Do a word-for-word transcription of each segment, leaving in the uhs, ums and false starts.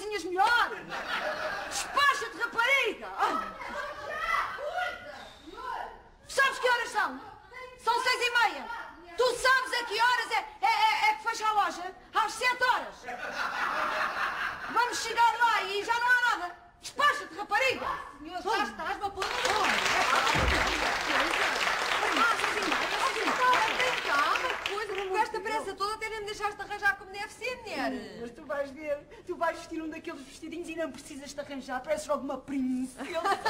coisinhas melhores. Despacha-te, rapariga. Sabes que horas são? São seis e meia. Tu sabes a que horas é, é, é, é que fecha a loja? Às sete horas. Vamos chegar lá e já não há nada. Despacha-te, rapariga. Senhor, já estás-me a pôr no com esta pressa toda até nem me deixaste arranjar como deve ser, mulher. Mas tu vais ver, tu vais vestir um daqueles vestidinhos e não precisas te arranjar, pareces logo uma princesa.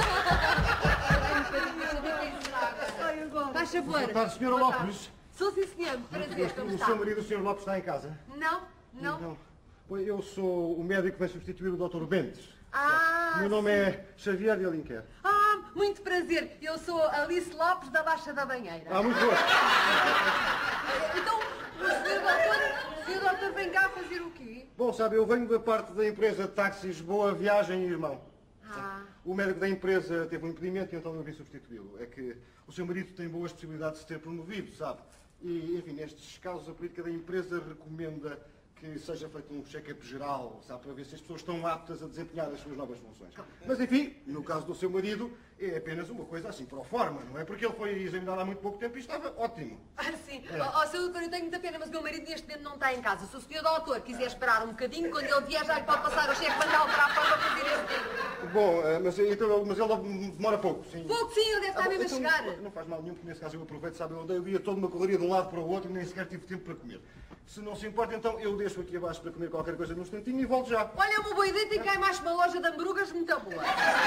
Ai, agora. Faz favor. Boa tarde, senhora Lopes. Sou sim, senhor. Prazer, como O está? seu marido, o senhor Lopes, está em casa? Não, não. Não. Pois eu sou o médico que vai substituir o doutor Bentes. Ah, O meu nome é Xavier de Alenquer. Ah, muito prazer. Eu sou Alice Lopes da Baixa da Banheira. Ah, muito gosto. Então, o senhor doutor, o senhor doutor vem cá fazer o quê? Bom, sabe, eu venho da parte da empresa de táxis Boa Viagem, irmão. Ah. O médico da empresa teve um impedimento e então eu vim substituí-lo. É que o seu marido tem boas possibilidades de ser promovido, sabe? E, enfim, nestes casos a política da empresa recomenda que seja feito um check-up geral, sabe, para ver se as pessoas estão aptas a desempenhar as suas novas funções. Mas, enfim, no caso do seu marido, é apenas uma coisa assim, pro forma, não é? Porque ele foi examinado há muito pouco tempo e estava ótimo. Ah, sim. Ó, ó, seu doutor, eu tenho muita pena, mas o meu marido neste momento não está em casa. Se o senhor doutor quiser esperar um bocadinho, quando ele vier já lhe pode passar o cheque para para a forma fazer esse tempo. Bom, eh, mas, então, mas ele demora pouco, sim. Pouco sim, ele deve estar Ah, mesmo então, a chegar. Não faz mal nenhum, porque nesse caso eu aproveito, sabe, eu andei o dia todo uma correria de um lado para o outro e nem sequer tive tempo para comer. Se não se importa, então eu deixo aqui abaixo para comer qualquer coisa num instantinho e volto já. Olha, é uma boa ideia, tem cá em mais uma loja de hambúrgueres muito boa.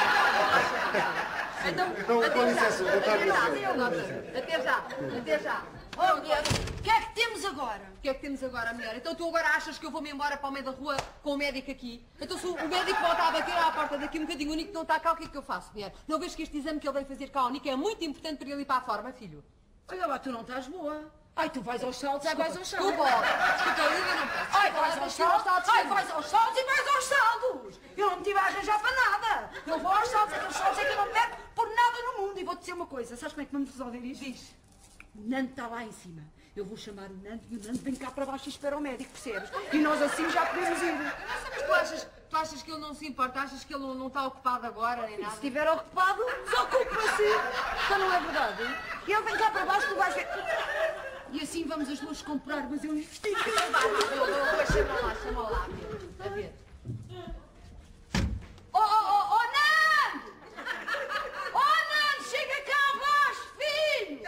Então, Então, até com já. licença, boa tarde. Até já, senhor doutor. Até já, até já. Oh, mulher, o que é que temos agora? O que é que temos agora, mulher? Então tu agora achas que eu vou-me embora para o meio da rua com o médico aqui? Então se o médico volta a bater à porta daqui um bocadinho, o Nico não está cá, o que é que eu faço, mulher? Não vês que este exame que ele vem fazer cá ao Nico é muito importante para ele ir para a forma, filho? Olha lá, tu não estás boa. Ai, tu vais aos saltos, ai, vais aos saltos. Desculpa, desculpa, eu não posso. Ai, vais aos saltos, ai, vais aos saltos e vais aos saltos. Eu não me tive a arranjar para nada. Eu vou aos saltos, aqueles saltos é que eu não perco por nada no mundo. E vou-te dizer uma coisa, sabes como é que vamos resolver isto? Diz. O Nando está lá em cima. Eu vou chamar o Nando e o Nando vem cá para baixo e espera o médico, percebes? E nós assim já podemos ir. Mas tu achas, tu achas que ele não se importa? Achas que ele não, não está ocupado agora nem Se nada? estiver ocupado, desocupa-se. Então não é verdade? E ele vem cá para baixo, tu vais ver. E assim vamos as duas comprar, mas eu investi. Vai, vai, vai, chama lá, chama lá. A ver. Oh, oh, oh, oh, Nando! Oh, Nando, chega cá abaixo, filho!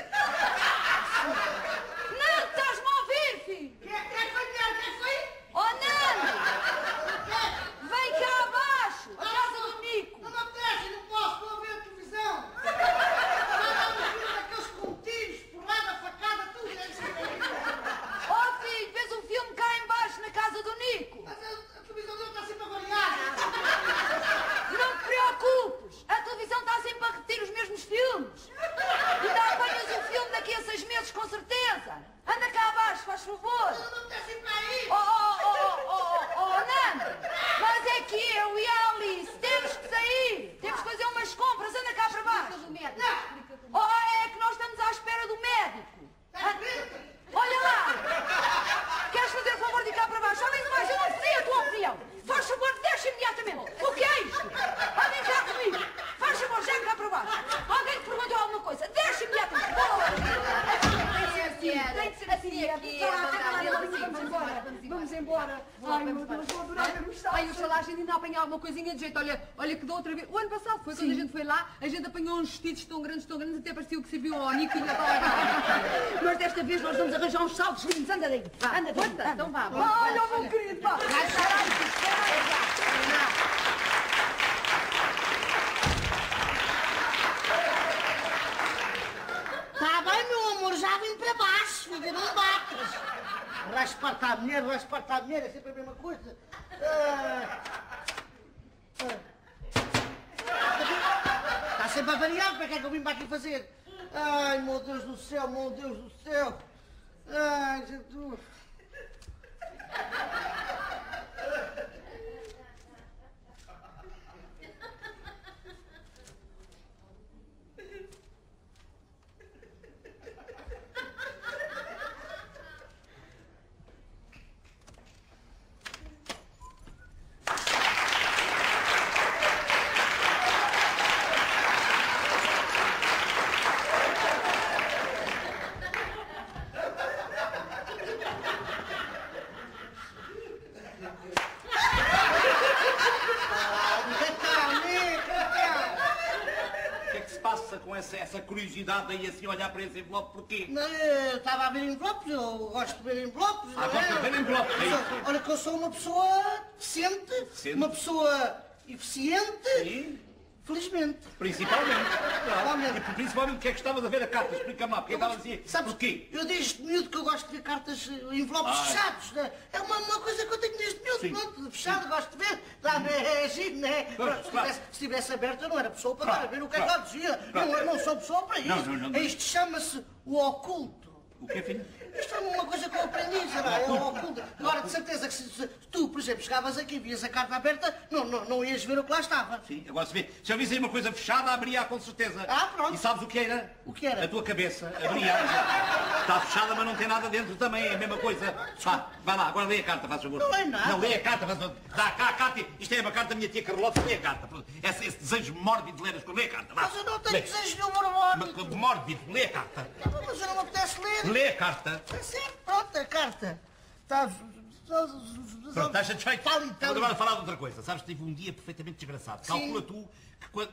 Nando, estás-me a ouvir, filho? O que é que foi, mulher? O que é que foi? Oh, Nando! Vem cá abaixo, a casa do Nico. Não me apetece, não posso, estou a ver a televisão. Estava a ver aqueles contínuos, porrada, facada, tudo. É isso aí. Oh, filho, vês um filme cá embaixo na casa do Nico? Mas a, a televisão dele está sempre a variar. Não te preocupes, a televisão está sempre a repetir os mesmos filmes. Ainda apanhas o filme daqui a seis meses, com certeza. Anda cá abaixo, faz favor. Não me apetece ir para aí. Oh, oh, oh, oh, oh, oh, Nando, mas é que eu e a Alice temos que sair. Temos que fazer umas compras, anda cá para baixo. Oh, é que nós estamos à espera do médico. Olha lá. Queres fazer o favor de ir cá para baixo? Além do mais, eu não sei a tua opinião. Faz favor, desce imediatamente. O que é isto? Andem já comigo. Faz favor, já cá para baixo. Alguém te perguntou alguma coisa? Desce imediatamente. Tem de ser assim, é aqui. Vamos embora. Vamos embora. Ai, meu Deus, vou adorar ver os saltos. Ai, oxalá a gente ainda apanhar alguma coisinha de jeito. Olha, olha que da outra vez, o ano passado foi quando a gente foi lá, a gente apanhou uns vestidos tão grandes, tão grandes, até parecia que serviam ao Nico e ainda estava lá. Mas desta vez nós vamos arranjar uns saltos lindos. Anda daí. Anda daí. Anda, então vá. Olha, meu querido, vá. Está bem, meu amor, já vim para baixo, filha, não bates. Rasparta a mulher, rasparta a mulher, é sempre a mesma coisa. Ah, ah. Está sempre a variar, para que é que eu vim para aqui fazer? Ai, meu Deus do céu, meu Deus do céu. Ai, Jesus. curiosidade daí assim olhar para esse envelope, porquê? Não, eu estava a ver envelopes, eu gosto de ver envelopes. Ah, não gosta de é? ver envelopes, é isso? Olha que eu sou uma pessoa decente, Decente. uma pessoa eficiente, Sim, felizmente. principalmente. Claro. Realmente. E principalmente o que é que estavas a ver a carta? Explica-me lá, porque estava assim, Sabes, porquê? eu desde miúdo que eu gosto de ver cartas, eh, envelopes Ah. fechados. Né? É uma, uma coisa que eu tenho desde miúdo, Sim. pronto, fechado, gosto de ver. Tá, né? É giro, né? Claro, Pronto, se, claro. tivesse, se tivesse aberto eu não era pessoa para Claro, estar a ver o que é claro, que eu dizia. claro. Não, eu não sou pessoa para isso. Não, não, não. Isto chama-se o oculto. O que é, filho? Isto é uma coisa que eu aprendi, será? É o oculto. Agora, de certeza que se, se tu, por exemplo, chegavas aqui e vias a carta aberta, não, não, não ias ver o que lá estava. Sim, agora se vê. Se eu visse aí uma coisa fechada, abria com certeza. Ah, pronto. E sabes o que era? O que era? A tua cabeça. Abria. Está fechada, mas não tem nada dentro também. É a mesma coisa. Vá, vai lá, agora lê a carta, faz favor. Não é nada. Não, lê a carta, faz favor. Dá cá a carta. Isto é uma carta da minha tia Carlota. Lê a carta. Esse, esse desejo mórbido de ler as coisas. Lê a carta. Vá. Mas eu não tenho Lê. desejo nenhum mórbido. Mas, Mórbido. Lê a carta. Mas eu não me apetece ler. Lê a carta. É certo, pronto, a carta. Está... Pronto, estás satisfeito? Está ali, está Vamos ali. agora falar de outra coisa. Sabes, tive um dia perfeitamente desgraçado. Sim. Calcula tu que quando...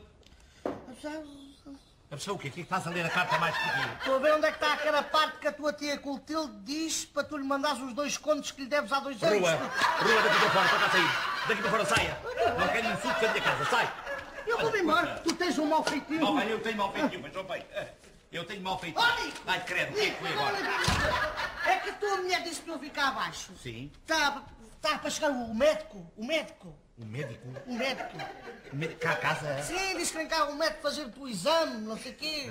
A pessoa o quê? O que é que estás a ler a carta mais porquê? Estou a ver onde é que está aquela parte que a tua tia Clotilde diz para tu lhe mandares os dois contos que lhe deves há dois anos. Rua, rua daqui para fora, para cá sair. Daqui para fora, saia. Não quero insultos da minha casa, sai. Eu vou-me embora, tu tens um mau feitio. Não, eu tenho mal feitio, mas não bem. Eu tenho mal feitio. Olha! Ai, credo, o que é que foi agora? É que a tua mulher disse para eu ficar abaixo. Sim. Está, está para chegar o médico, o médico, O médico? o médico. O médico cá a casa? Sim, disse que vem cá o médico fazer o teu exame, não sei o quê.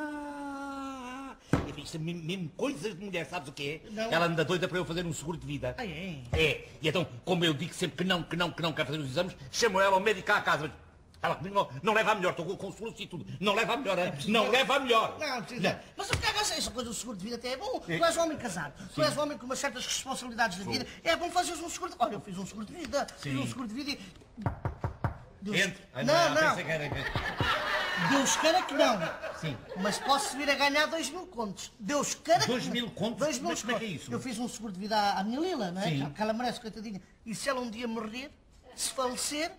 Ah, isto é mesmo, mesmo coisas de mulher, sabes o que é? Não. Ela anda doida para eu fazer um seguro de vida. Ah, é? É, e então, como eu digo sempre que não, que não, que não quero fazer os exames, chamo ela ao médico cá a casa. Mas ela comigo não, não leva a melhor, estou com seguros e tudo. Não leva a melhor, hein? Não leva a melhor. Não, precisa. Mas o que é que essa coisa do seguro de vida até é bom? Tu és um homem casado, tu és um homem com umas certas responsabilidades de vida, é bom fazeres um seguro de vida. Olha, eu fiz um seguro de vida, fiz um seguro de vida e... Deus... Entre. Ai, Não, não, pensei que era que- Deus queira que não. Sim. Mas posso vir a ganhar dois mil contos. Deus queira que Dois não. mil contos? Dois mil Mas como é que é contos. isso? Eu fiz um seguro de vida à, à minha Lila, não é? Sim. Que ela merece, coitadinha. E se ela um dia morrer, se falecer,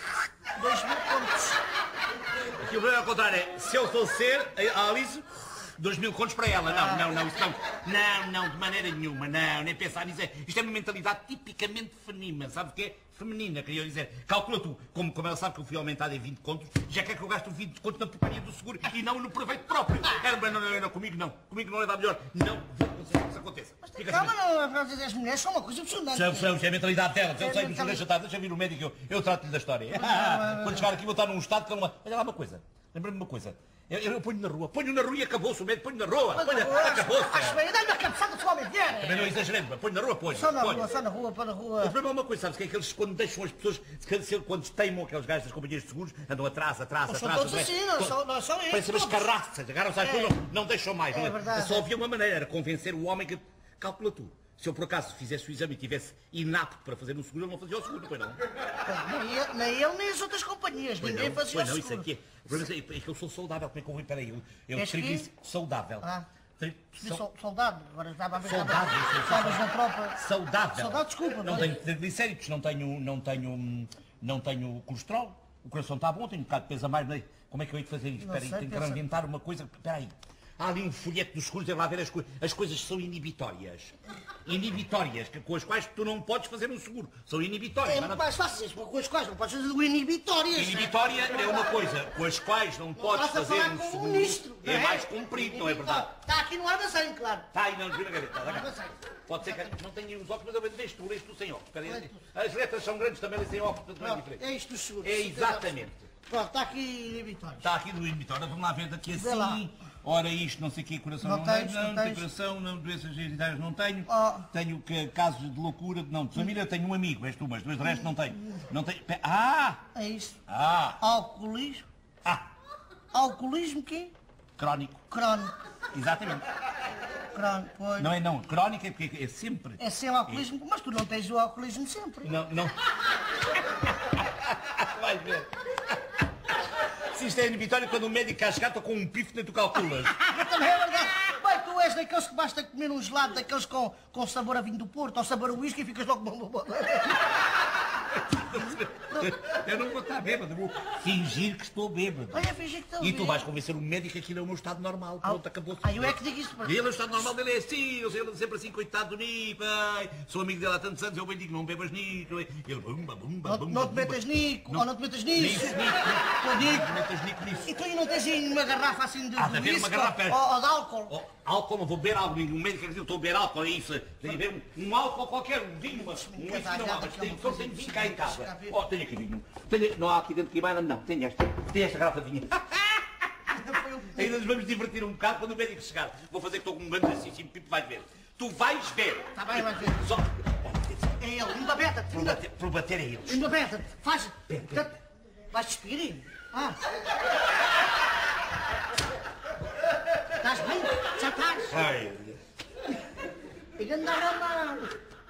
dois mil contos. Aqui o problema é ao contrário, é se eu falecer, a Alice, dois mil contos para ela. Não, não, não, isso não. Não, não, de maneira nenhuma, não, nem pensar nisso. Isto é uma mentalidade tipicamente feminina, sabe o que é? Feminina, queria dizer. Calcula tu, como, como ela sabe que eu fui aumentado em vinte contos, já quer que eu gasto vinte contos na porcaria do seguro e não no proveito próprio. Era, não, não, não, não, comigo não. Comigo não leva melhor. Não vou conseguir que isso aconteça. Fica Calma, assim. não, a frase das mulheres são uma coisa impressionante. São, são, isso é a mentalidade delas. Eu É sei, mentalidade. mas deixa estar, deixa vir o médico, eu, eu trato-lhe da história. Quando chegar aqui vou estar num estado que não... Olha lá uma coisa, lembra-me uma coisa. Eu, eu, eu ponho na rua, ponho na rua e acabou-se o médico, ponho na rua. Ponho, acabou-se. Acho bem, dá-lhe uma cabeçada de sua homem. Também não exageremos, mas ponho na rua, ponho. Só na ponho. rua, só na rua, para na O rua. problema é uma coisa, sabes que é que eles quando deixam as pessoas, se- quando teimam aqueles gajos das companhias de seguros, andam atrás, atrás, Não são atrás. todos atrás. assim, não são- não são esses Parecem umas todos. carraças, agarram-se às É. coisas, não, não deixam mais. É não verdade, Só é. havia uma maneira, era convencer o homem que... Calcula tu. Se eu por acaso fizesse o exame e tivesse inapto para fazer um seguro, ele não fazia o seguro, pois não? Nem ele, nem ele, nem as outras companhias. Pois Ninguém não, fazia pois o não, isso seguro. aqui é. O problema é que eu sou saudável, como é que eu vou? Peraí, eu, eu És escrevi quê? isso, saudável. Ah. Tri- Fui sau- sol- soldado, agora estava a ver. Saudável, estava- sim, sim, Estavas sim. na tropa. Saudável. Saudável, desculpa, Não não é? tenho triglicéridos, não tenho, não tenho, hum, não tenho colesterol. O coração está bom, tenho um bocado de peso a mais, mas como é que eu hei de fazer isto? Não Espera aí, sei, tenho que pensa- inventar uma coisa. Espera aí. Há ali um folheto dos seguros, deve lá ver as coisas. As coisas são inibitórias. Inibitórias, que- com as quais tu não podes fazer um seguro. São inibitórias. É Mas muito não- mais fácil, com as quais não podes fazer o inibitórias. Inibitória é uma coisa, com as quais não podes Estás a fazer falar um com o seguro. ministro. É mais comprido, não é verdade? Está aqui no armazém, claro. Está aí, não, desvira a gaveta. dá cá. Armazém. Pode ser que não tenha os óculos, mas eu vejo tu, lês tu sem óculos. Espera aí. As letras são grandes também, lês sem óculos, portanto não é Pronto, diferente. é isto dos seguros. É exatamente. Pronto, está aqui inibitórios. Está aqui do inibitório, vamos lá ver daqui Vê lá. assim. Ora isto, não sei o que, coração Não não, tens, tenho, não não, não tenho tens. coração, não, doenças hereditárias não tenho. Oh. Tenho que, casos de loucura, não, de família eu tenho um amigo, és tu, mas dois de resto não tenho. Não tenho. pe- Ah! É isso. Ah! Alcoolismo. Ah! Alcoolismo quê? Crónico. Crónico. Exatamente. Crónico, pois. Não é não, crónica é porque é sempre. É sem alcoolismo, mas tu não tens o alcoolismo sempre. Não, não. Vais ver. Se isto é inibitório, quando o médico cá chegar, estou com um pifo, nem tu calculas. Também é verdade. Bem, tu és daqueles que basta comer um gelado, daqueles com, com sabor a vinho do Porto, ou sabor a whisky e ficas logo bom, bom, bom. Eu não vou estar bêbado, vou fingir que estou bêbado. Olha, fingir que estou E tu bêbado. vais convencer o médico que aquilo é o meu estado normal. Pronto, acabou-se. Ah, eu é que digo isto para Ele, o estado normal dele é assim, ele ele sempre assim, coitado do Nico, ai, sou amigo dele há tantos anos, eu bem digo, não bebas Nico. Ele, bumba, bumba, Não, bumba. não te metas Nico, ou não te metas nisso. Nisso, Nico, Nico, não metas Nico nisso. E tu aí não tens aí uma garrafa assim de, Ah, de de haver uma whisky garrafa. ou, ou de álcool? Oh, álcool, não vou beber álcool, o médico acredita, eu estou a beber álcool, é isso. Tem a ver um, um álcool qualquer, um vinho, uma, um whisky não há, mas tem, só tem vinho cá em casa. Oh, tenho aqui vinho. Tenho, não há aqui dentro de Guimarães, não, tenho esta, tenho esta garrafa de vinho. Ainda nos vamos divertir um bocado quando o médico chegar. Vou fazer que estou com um grande assim, sim, Pipo, vais ver. Tu vais ver. Está bem, vais ver. Só... É ele, ainda beta-te. Por bater, por bater a eles. Ainda beta-te. Faz. Vais despir? Ah. Estás bem? Já estás? Ai, E anda a andar.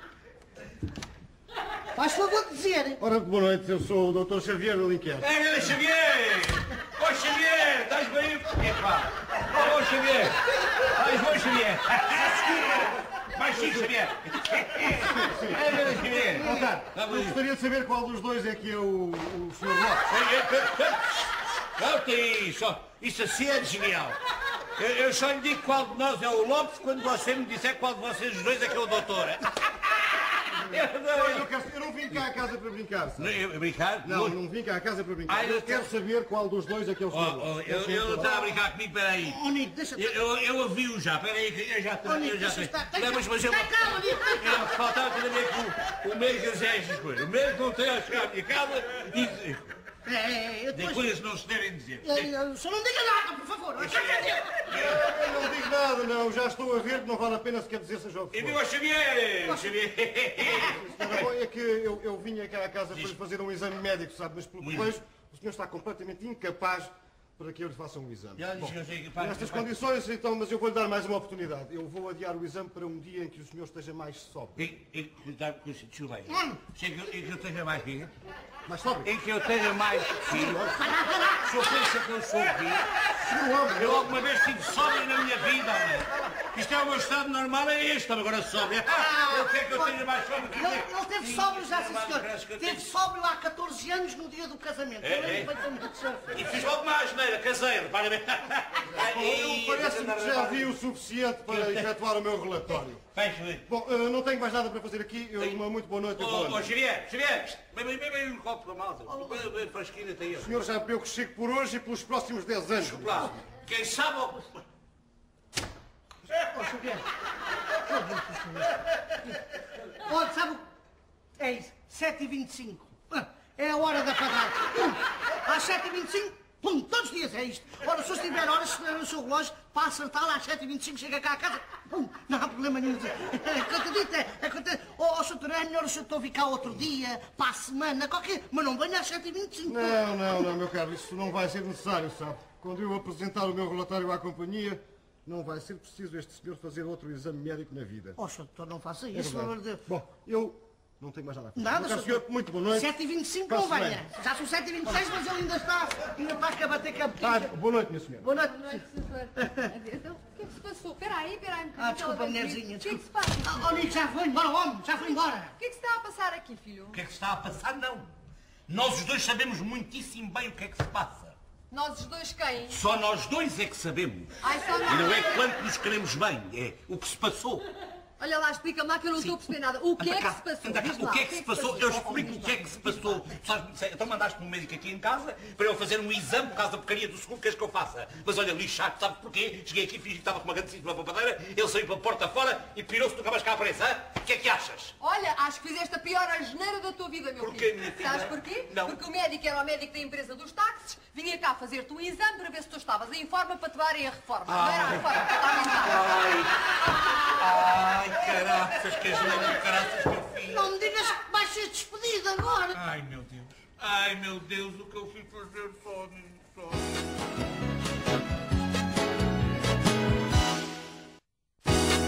Faz favor de dizer. Ora, boa noite, eu sou o doutor Xavier Alenquer. é, Xavier! Ô, Xavier, estás bem? Epá! Ô, Xavier! Estás bom, Xavier? Baixinho, Xavier! É, meu Xavier! Eu gostaria de saber qual dos dois é que é o, o senhor Lopes. Não tem isso! Isso assim é genial! Eu, eu só lhe digo qual de nós é o Lopes quando você me disser qual de vocês dois é que é o doutor. Olha, eu, quero, eu não vim cá a casa para brincar, sabe? Eu, eu brincar? Não, não vim cá a casa para brincar. Ah, eu Eu quero saber qual dos dois é que é o Oh, senhor oh, Lopes. eu, eu estava a brincar comigo, peraí. Ó, Nico, deixa-te. Eu, eu, eu ouvi-o já, peraí, que eu já estou. Ó, Nico, Eu já deixa estou. estar. Não, mas, mas eu. Está calma, Nico, está calma. Eu faltava cada vez que o, o médico dizia estas coisas. O médico não tem a chegar à minha casa e. É, é, eu De depois... coisas não se devem dizer. É, só não diga nada, por favor. Eu não digo nada, não. Já estou a ver que não vale a pena sequer dizer seja o que E for. viu a Xavier! Xavier! Senhora, bom, é que eu, eu vinha cá a casa para lhe fazer um exame médico, sabe? Mas pelo que Muito. vejo, o senhor está completamente incapaz para que eu lhe faça um exame. Já disse que eu sei que pá, Nestas pá, condições, então, mas eu vou-lhe dar mais uma oportunidade. Eu vou adiar o exame para um dia em que o senhor esteja mais sóbrio. E, e, cuidado com isso, desculpa aí. Hum. Sei que, eu- em que eu tenha mais filho. Mais sóbrio? Em que eu tenha mais filho. O senhor pensa que eu sou filho? Eu alguma vez tive sóbrio na minha vida, mano. Isto é o meu estado normal, é este, agora sóbrio. Eu quero que eu tenha mais sóbrio. Ele, ele teve sóbrio já, sim, senhor. Parece que eu Teve tenho- sóbrio há catorze anos no dia do casamento. É, Eu é. lembro perfeitamente, senhor. E fiz logo uma asneira, caseiro, para ver. Eu parece-me que já vi o suficiente para efetuar o meu relatório. Fecha aí. Bom, eh, não tenho mais nada para fazer aqui. Eu, uma muito boa noite. e boa Ô, ô, noite. Xavier, Xavier, bebe bebe aí um copo para a malta. Bebe, bebe para a esquina, tem eu. O senhor já viu que chego por hoje e pelos próximos dez anos. Lá, quem sabe... ó, Ó, Xavier. Olha, sabe o... É isso, sete e vinte e cinco. É a hora de apagar. Pum. Às sete e vinte e cinco, pum, todos os dias é isto. Ora, se eu estiver horas, se tiver no seu relógio, para acertar lá às sete e vinte e cinco, chega cá a casa, pum, não há problema nenhum. É que eu te digo, é, é que eu te... Ó, doutor, é melhor o senhor vir cá outro dia, para a semana, qualquer... Mas não venha às sete e vinte e cinco. Não, não, não, meu caro, isso não vai ser necessário, sabe? Quando eu apresentar o meu relatório à companhia, não vai ser preciso este senhor fazer outro exame médico na vida. Ó, doutor, não faça É isso, pelo amor de Deus. Bom, eu não tenho mais nada a fazer. Nada, Meu caro senhor. senhor, muito boa noite. sete e vinte e cinco Passe não bem. venha. Já são sete e vinte e seis, mas ele ainda está, ainda está a bater Ah, cabeça. boa noite, minha senhora. Boa noite. Boa noite, senhor. Então, o que é que se passou? Espera aí, espera aí um bocadinho. Ah, desculpa, Ela veio mulherzinha, comigo. O que é que se desculpa. passa? Ah, ó, Nico, já foi embora, homem, já foi embora. O que é que se está a passar aqui, filho? O que é que se está a passar? Não. Nós os dois sabemos muitíssimo bem o que é que se passa. Nós os dois quem? Só nós dois é que sabemos. Ai, só E não é nós. quanto nos queremos bem, é o que se passou. Olha lá, explica-me lá que eu não estou a perceber nada. O que Anda é que cá, se passou? anda cá. Diz lá, O que é que se passou? Eu explico o que é que se passou. Sabes, então mandaste-me um médico aqui em casa para eu fazer um exame por causa da porcaria do seguro que queres que eu faça. Mas olha, lixado, sabes porquê? Cheguei aqui, fingi que estava com uma grandíssima papadeira, ele saiu para a porta fora e pirou-se, nunca mais cá aparece, hã? O que é que achas? Olha, acho que fizeste a pior asneira da tua vida, meu Porquê, filho. minha filha? Sabes porquê? Não. Porque o médico era o médico da empresa dos táxis, vinha cá fazer-te um exame para ver se tu estavas em forma para te darem a reforma. Não era a reforma, para te aumentar. Ai, caraças, que asneira, caraças que eu fiz. Não me digas que vais ser despedido agora. Ai, meu Deus. Ai, meu Deus, o que eu fiz fazer só, só.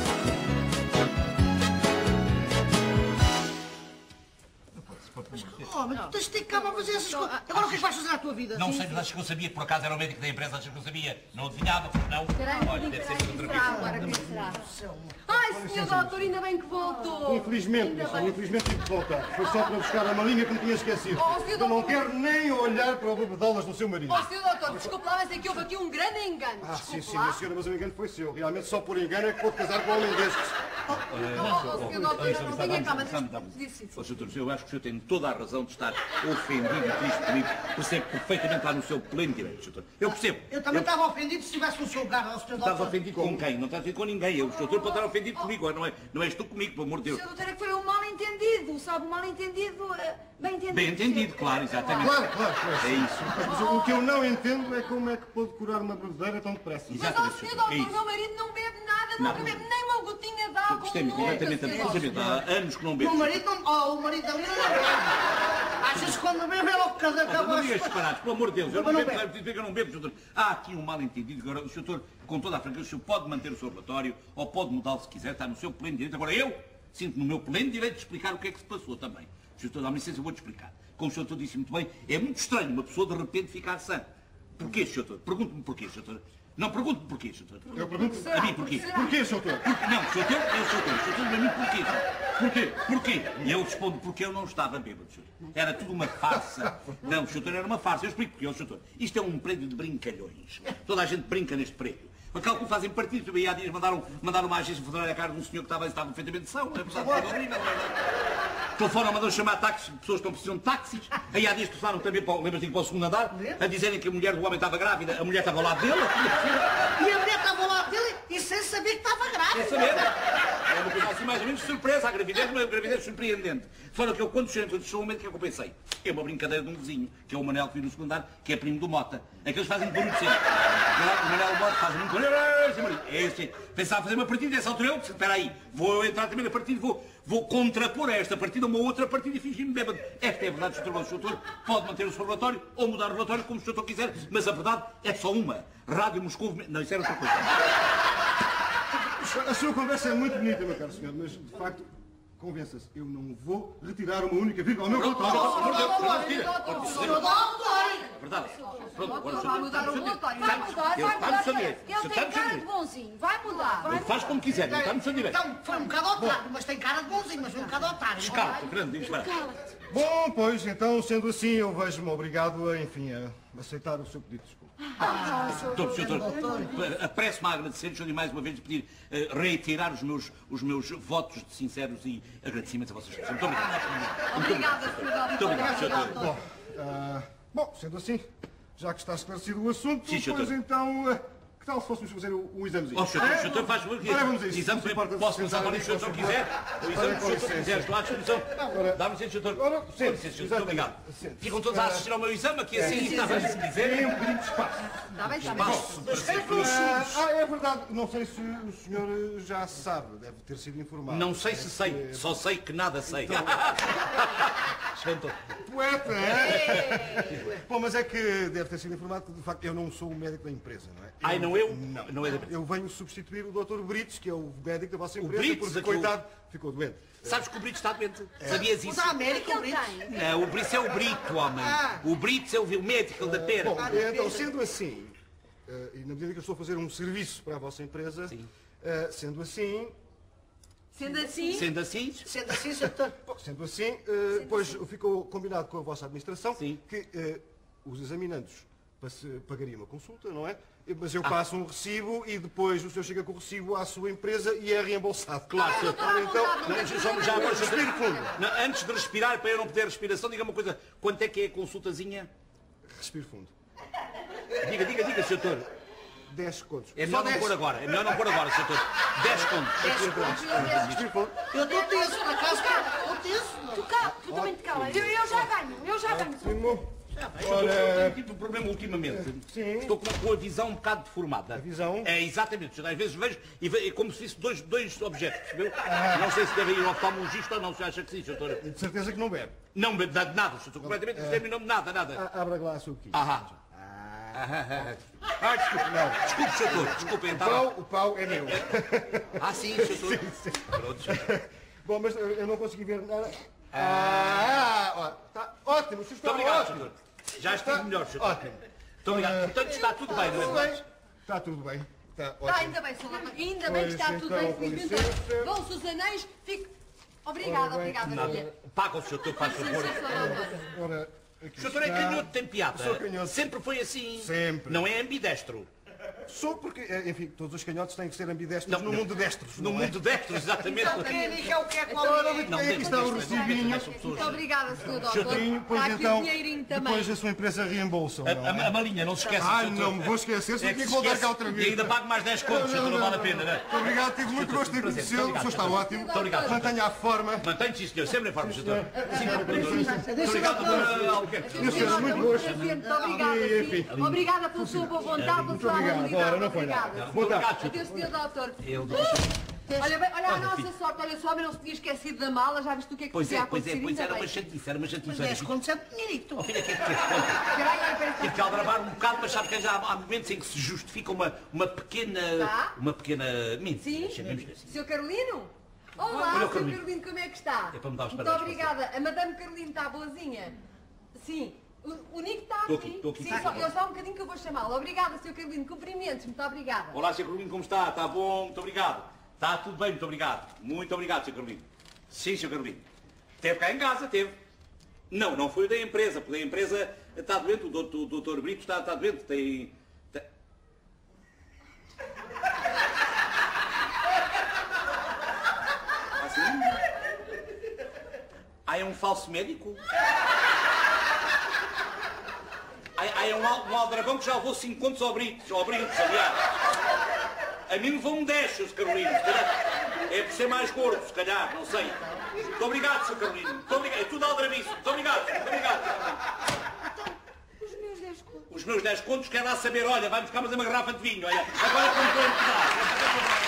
Ó, Oh, mas tu tens de ter calma a fazer essas coisas. Agora o que é que vais fazer à tua vida? Não sei, mas acho que eu sabia que por acaso era o médico da empresa, acho que eu sabia. Não adivinhava, não. Olha, deve ser outra vez. Agora, quem será? Ai, senhor doutor, ainda bem que voltou. Infelizmente, Ainda moça, bem. infelizmente tive de voltar. Foi só para buscar uma linha que me tinha esquecido. Oh, senhor Eu não doutor. quero nem olhar para o bebedolas do seu marido. Oh, senhor doutor, desculpe lá, mas é que houve aqui um grande engano. Ah, sim, Desculpe sim, lá. minha senhora, mas o engano foi seu. Realmente só por engano é que pôde casar com um homem destes. Oh, oh, senhor doutor, não tenha calma. Disse, disse. Ó, doutor, eu acho que o senhor tem toda a razão de estar ofendido e triste comigo. Percebo perfeitamente lá no seu pleno direito, doutor. Eu percebo. Eu também estava ofendido se estivesse no seu lugar, ó, senhor Estás doutor. ofendido com quem? Não estás ofendido com ninguém. Eu, o doutor pode estar ofendido comigo, não, é, não és tu comigo, pelo amor de Deus. Senhor doutor, é que foi um mal-entendido, sabe? Um mal-entendido, eh, bem entendido. Bem entendido, claro, exatamente. Claro, claro, claro. É isso. Mas o que eu não entendo é como é que pôde curar uma bebedeira tão depressa. Mas, Exatamente, ó, senhor doutor. É doutor, isso. meu marido não bebe nada, Não. não bebe nem uma gotinha de álcool. Gostei-me nunca, completamente, senhor absolutamente. doutor. Há anos que não O bebo. meu marido não... Oh, o marido dele não bebe. Às vezes quando bebe é logo cada Não cabaz. digas disparados, pelo amor de Deus, eu Mas não não bebo, bebe. sabe dizer que eu não bebo, doutor. Há aqui um mal-entendido, agora o doutor, com toda a franqueza, o senhor pode manter o seu relatório ou pode mudá-lo se quiser, está no seu pleno direito. Agora eu sinto no meu pleno direito de explicar o que é que se passou também. Se o doutor dá-me licença, eu vou-te explicar. Como o senhor disse muito bem, é muito estranho uma pessoa de repente ficar sã. Porquê, senhor doutor? Pergunte-me porquê, senhor doutor. Não, pergunte-me porquê, senhor doutor. Eu pergunto A mim, porquê? porquê, doutor? Não, senhor doutor, eu sou doutor. Senhor doutor, a mim porquê? Porquê? Porquê? E eu respondo porque eu não estava bêbado, senhor. Era tudo uma farsa. Não, senhor doutor, era uma farsa. Eu explico porquê, senhor doutor. Isto é um prédio de brincalhões. Toda a gente brinca neste prédio. O cálculo fazem partido. E há dias mandaram, mandaram uma agência funerária à cara de um senhor que estava, estava perfeitamente são. É verdade, é horrível, é verdade. Telefonam, mandam chamar táxis, pessoas que estão precisando de táxis. Aí há dias telefonaram também para, o- lembras-te, para o segundo andar, a dizerem que a mulher do homem estava grávida, a mulher estava ao lado dele. E a mulher estava ao lado dele e sem saber que estava Quer grávida. saber? É uma coisa assim mais ou menos de surpresa, a gravidez, uma gravidez surpreendente. Fora que eu, quando cheguei no seu momento, o que é que eu pensei? É uma brincadeira de um vizinho, que é o Manel que vive no segundo andar, que é primo do Mota. Aqueles fazem barulho sempre. O Manel Mota faz muito barulho. É esse. Pensava fazer uma partida, nessa altura eu, espera aí, vou entrar também na partida, vou, vou contrapor a esta partida uma outra partida e fingir-me bêbado. Esta é a verdade, senhor doutor. Pode manter o seu relatório ou mudar o relatório como o senhor quiser, mas a verdade é só uma. Rádio Moscou... Não, isso era outra coisa. A sua conversa é muito bonita, meu caro senhor, mas de facto, convença-se, eu não vou retirar uma única vírgula ao meu relatório. Senhor doutor! É verdade. Pronto, agora o Vai senhor mudar o relatório. Vai mudar, Eu vai está no mudar. seu Ele direito. tem Está no seu cara de direito. bonzinho, vai mudar. Vai Ele faz como quiser, não está no seu direito. Então, foi um bocado otário, mas tem cara de bonzinho, mas foi um bocado otário. Escala, grande, diz, para. Bom, pois, então, sendo assim, eu vejo-me obrigado a, enfim, a aceitar o seu pedido de desculpa. Doutor, senhor doutor, apresso-me a agradecer, senhor, e mais uma vez pedir, eh, reiterar os meus, os meus votos de sinceros e agradecimentos a vocês. Muito obrigado. Obrigada, senhor Muito obrigado, senhor doutor. Bom, ah, bom, sendo assim, já que está esclarecido o assunto, Sim, senhor pois doutor. então, ah, que tal se fôssemos fazer o, o examezinho? Ó, senhor doutor, senhor doutor, faz favor. Ora, vamos a isso. Exame, Não se importa de posso começar sentar agora, ali, se o senhor com quiser? O exame, Ora, se com o senhor licença. quiser, estou à disposição. Ora, Dá-me licença, senhor doutor. ora, Com sente-se, licença, senhor doutor, exatamente. obrigado. Sente-se. Ficam todos a assistir ao meu exame, aqui assim, está bem se quiser. Tem um bocadinho de espaço. Está bem, está bem. Espaço para ser Ah, ah, é verdade, não sei se o senhor já sabe, deve ter sido informado. Não sei se sei, só sei que nada sei. Espantou. Poeta, é? Bom, mas é que deve ter sido informado que, de facto, eu não sou o médico da empresa, não é? Ai, não eu? Não. Não é da... Eu venho substituir o doutor Brites, que é o médico da vossa empresa, Brites, porque, aquele- coitado, ficou doente. Sabes que o Brito está doente? Sabias O isso? da América, o Ele Brito. tem. Não, o Brito é o Brito, homem. O Brito é o o médico da pera. Bom, então, sendo assim, eh, e na medida que eu estou a fazer um serviço para a vossa empresa, Sim. eh, sendo assim, Sendo assim, Sendo assim, Sendo assim, senhor doutor. bom, sendo assim, eh, pois ficou combinado com a vossa administração Sim. que eh, os examinantes passe- pagariam uma consulta, não é? Mas eu passo um recibo e depois o senhor chega com o recibo à sua empresa e é reembolsado. claro, senhor. Ora, então, Não, já, já agora, respire fundo. Não, antes de respirar, para eu não perder a respiração, diga uma coisa. Quanto é que é a consultazinha? Respire fundo. Diga, diga, diga, senhor doutor. dez contos. É Só melhor não dez. pôr agora. É melhor não pôr agora, senhor doutor. dez contos. Respire fundo. Eu estou tenso, por acaso, estou tenso. Tu cala, tu também te cala. Eu, eu já ganho, eu já ganho. Ótimo. Eu Ora, tive um problema ultimamente. Sim. Estou com, com a visão um bocado deformada. A visão? É, exatamente. senhor. Às vezes vejo e ve- é como se visse dois, dois objetos, percebeu? Não sei se deve ir ao oftalmologista ou não, se acha que sim, senhor doutor. de certeza que não bebe. Não me dá de nada, senhor doutor. Completamente não tem nome de nada, nada. A- Abra lá a sua boquinha. Ahá. Ah, desculpe, não. Desculpe, senhor doutor. Desculpe, O então. pau, o pau é meu. Ah, sim, senhor doutor. Pronto, senhor doutor. Bom, mas eu eu não consegui ver nada. Ah, ó, tá ótimo, o senhor está Muito obrigado, ótimo. senhor. Já estive melhor, senhor. Ótimo. Muito obrigado. Portanto, está tudo bem, não é? Tudo bem. Está tudo bem. Está ótimo. Está ainda bem, senhor doutor. Ainda bem que está Pois, tudo então, bem, com Felipe. licença. Então, vão, Susanéis, fique... Obrigada, Ora bem, obrigada, filha. Paga o senhor, teu faz Sim, favor. sim, senhor doutor. Ora, aqui O senhor é está. canhoto, tem piada. Sou canhoto. Sempre foi assim. Sempre. Não é ambidestro. Sou porque, eh, enfim, todos os canhotos têm que ser ambidestros Não, no não. mundo destros. No não é? mundo destro, exatamente. Então, quem diz é o que é qual Ora, é? muito Não, bem, aqui deixa, está o deixa, recibinho. deixa, deixa. Muito obrigada, senhor doutor. Chatinho, pois Está aqui então, o dinheirinho também. depois a sua empresa reembolsa. A, a, a malinha, não se esqueça. Ai, senhor não doutor. me vou esquecer, só É tinha que se voltar esquece. cá outra vez. E ainda pago mais dez contos, senhor, não vale a pena, não é? Muito obrigado, tive muito gosto em Prazer, conhecê-lo, o muito senhor está obrigado. ótimo. Muito obrigado. Mantenha a forma. Mantém-se, senhor, sempre em forma, senhor doutor. Sim, doutor. Muito Deixa obrigado, doutor. doutor Albuquerque. Meu senhor, muito gosto. Muito obrigada, E, sim. enfim. Obrigada pela sua boa vontade, pela sua obrigado. amabilidade. Ora, não foi nada. Obrigada. Boa tarde. Obrigado, Adeus, senhor doutor. Eu Olha, bem, olha a nossa sorte, olha só, mas não se tinha esquecido da mala, já viste o que é que Pois podia é, pois é, acontecer, pois ainda era uma bem. chatice, era uma chatice. dez contos é dinheirito. Oh, filha, que é que teve conta? Peraí, olha, peraí, Tive que aldrabar um bocado, mas sabe que já há momentos em que se justifica uma, uma pequena... Tá. Uma pequena... mentira, Sim? chamemos-lhe assim. Senhor Carolino? Olá, Olha o senhor Carolino. Carolino, como é que está? É para me dar os Muito parabéns, obrigada. A Madame Carolino está boazinha? Sim. O, o Nico está Estou aqui? aqui, estou aqui. Sim, só, eu só um bocadinho que eu vou chamá-lo. Obrigada, senhor Carolino. Cumprimentos, muito obrigada. Olá, senhor Carolino, como está? Está bom? Muito obrigado. Está tudo bem, muito obrigado. Muito obrigado, senhor Carolino. Sim, senhor Carolino. Teve cá em casa, teve. Não, não foi o da empresa, porque a empresa está doente, o doutor, o doutor Brito está, está doente, tem... tem... Assim? Ah, é um falso médico? Ah, ah, é um, al- um aldrabão que já levou cinco contos ao Brito, ao Brito, aliás. A mim levou um dez, senhor Carolino. Se calhar é por ser mais gordo, se calhar, não sei. Muito obrigado, senhor Carolino. Muito obrigado. É tudo aldrabiço. Muito obrigado. Muito obrigado, senhor Carolino. Os meus dez contos. Os meus dez contos, quer lá saber, olha, vai buscar mais uma garrafa de vinho, olha. Agora como estou a empezar.